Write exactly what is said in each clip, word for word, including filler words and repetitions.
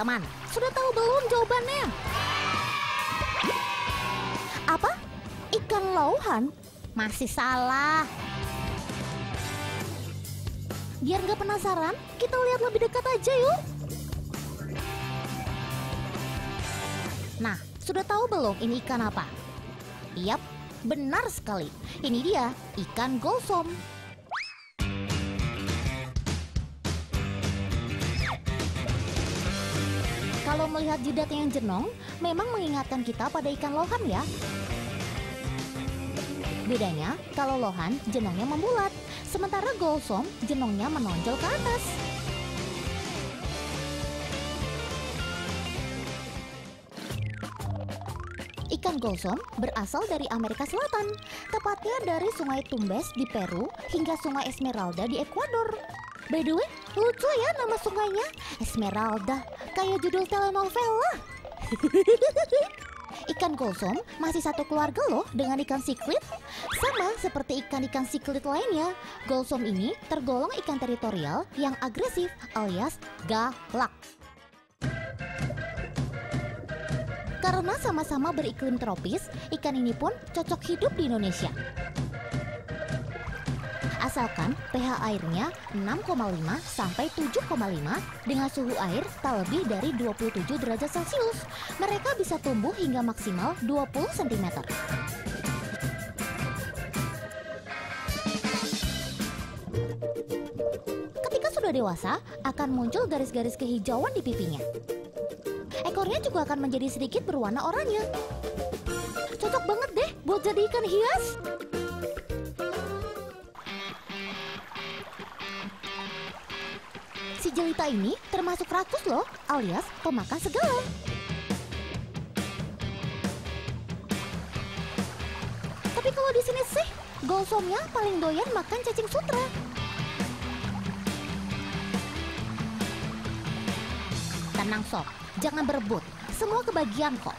Teman, sudah tahu belum jawabannya? Apa? Ikan lauhan? Masih salah. Biar nggak penasaran, kita lihat lebih dekat aja yuk. Nah, sudah tahu belum ini ikan apa? Yap, benar sekali. Ini dia, ikan golsom. Kalau melihat jidatnya yang jenong, memang mengingatkan kita pada ikan lohan ya. Bedanya, kalau lohan jenongnya membulat, sementara golsom jenongnya menonjol ke atas. Ikan golsom berasal dari Amerika Selatan, tepatnya dari Sungai Tumbes di Peru hingga Sungai Esmeralda di Ekuador. By the way, lucu ya nama sungainya, Esmeralda, kayak judul telenovela. Ikan golsom masih satu keluarga loh dengan ikan siklit. Sama seperti ikan-ikan siklit lainnya, golsom ini tergolong ikan teritorial yang agresif alias galak. Karena sama-sama beriklim tropis, ikan ini pun cocok hidup di Indonesia. Asalkan pH airnya enam koma lima sampai tujuh koma lima dengan suhu air tak lebih dari dua puluh tujuh derajat Celcius, mereka bisa tumbuh hingga maksimal dua puluh sentimeter. Ketika sudah dewasa, akan muncul garis-garis kehijauan di pipinya. Ekornya juga akan menjadi sedikit berwarna oranye. Cocok banget deh buat jadi ikan hias. Si jelita ini termasuk rakus loh, alias pemakan segala. Tapi kalau di sini sih, golsomnya paling doyan makan cacing sutra. Tenang sob, jangan berebut, semua kebagian kok.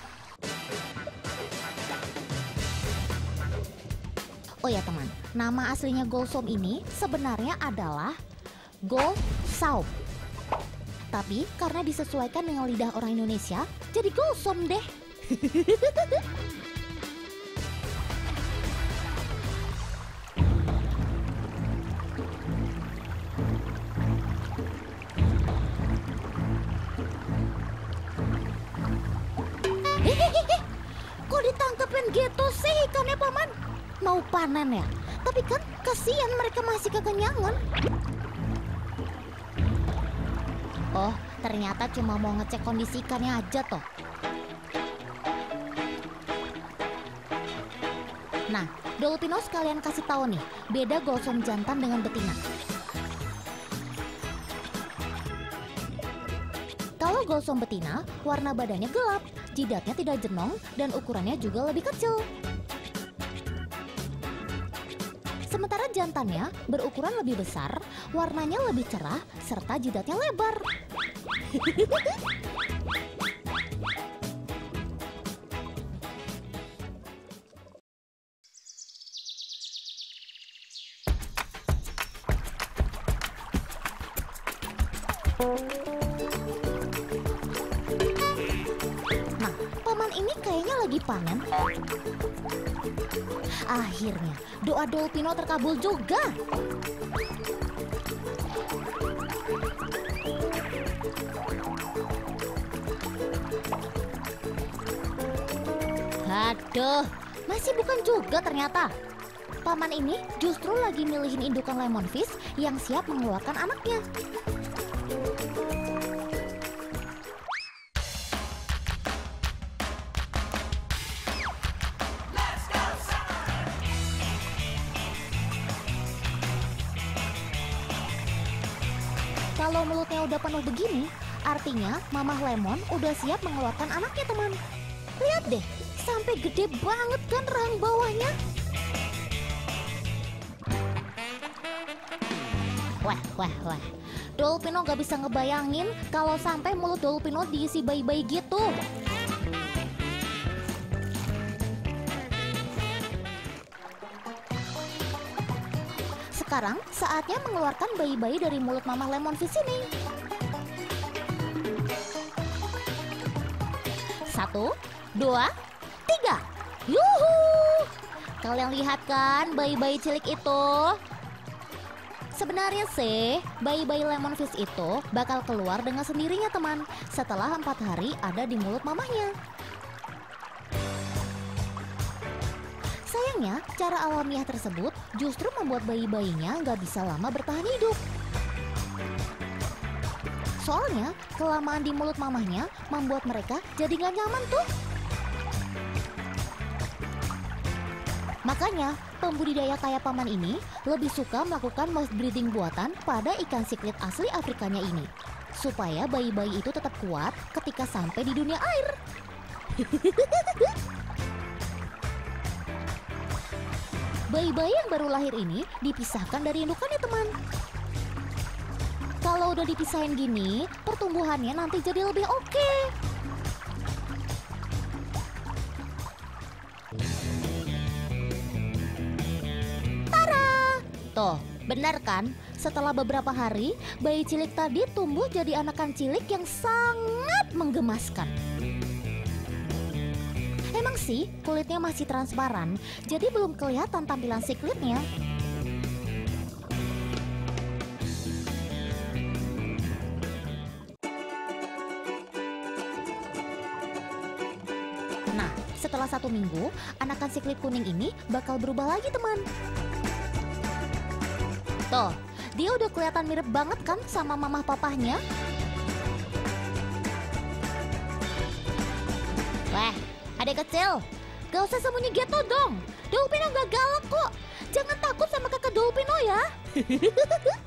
Oh ya teman, nama aslinya golsom ini sebenarnya adalah golsaum. Tapi karena disesuaikan dengan lidah orang Indonesia, jadi golsom deh. Hehehe, kok ditangkepin gitu sih ikannya paman? Mau panen ya? Tapi kan kasihan mereka masih kekenyangan. Oh, ternyata cuma mau ngecek kondisi ikannya aja toh. Nah, Dolpino sekalian kasih tahu nih, beda golsom jantan dengan betina. Kalau golsom betina, warna badannya gelap, jidatnya tidak jenong, dan ukurannya juga lebih kecil. Sementara jantannya berukuran lebih besar, warnanya lebih cerah, serta jidatnya lebar. Nah, paman ini kayaknya lagi panen. Akhirnya, doa Dolpino terkabul juga. Aduh, masih bukan juga ternyata. Paman ini justru lagi milihin indukan lemon fish yang siap mengeluarkan anaknya. Kalau mulutnya udah penuh begini, artinya mamah lemon udah siap mengeluarkan anaknya teman. Lihat deh, sampai gede banget kan rahang bawahnya. Wah, wah, wah. Dolpino gak bisa ngebayangin kalau sampai mulut Dolpino diisi bayi-bayi gitu. Sekarang saatnya mengeluarkan bayi-bayi dari mulut mamah lemon fish ini. Satu, dua, tiga. Yuhu! Kalian lihat kan bayi-bayi cilik itu? Sebenarnya sih, bayi-bayi lemonfish itu bakal keluar dengan sendirinya teman, setelah empat hari ada di mulut mamahnya. Sayangnya, cara alamiah tersebut justru membuat bayi-bayinya nggak bisa lama bertahan hidup. Soalnya, kelamaan di mulut mamahnya membuat mereka jadi nggak nyaman tuh. Makanya, pembudidaya kaya paman ini lebih suka melakukan mass breeding buatan pada ikan siklit asli Afrikanya ini, supaya bayi-bayi itu tetap kuat ketika sampai di dunia air. Bayi-bayi yang baru lahir ini dipisahkan dari indukannya teman. Kalau udah dipisahin gini, pertumbuhannya nanti jadi lebih oke. Tuh, benar kan? Setelah beberapa hari, bayi cilik tadi tumbuh jadi anakan cilik yang sangat menggemaskan. Emang sih, kulitnya masih transparan, jadi belum kelihatan tampilan siklitnya. Nah, setelah satu minggu, anakan siklit kuning ini bakal berubah lagi teman. Tuh, dia udah kelihatan mirip banget kan sama mamah papahnya? Weh, adik kecil, gak usah sembunyi gitu dong. Dolpino gak galak kok. Jangan takut sama kakak Dolpino ya.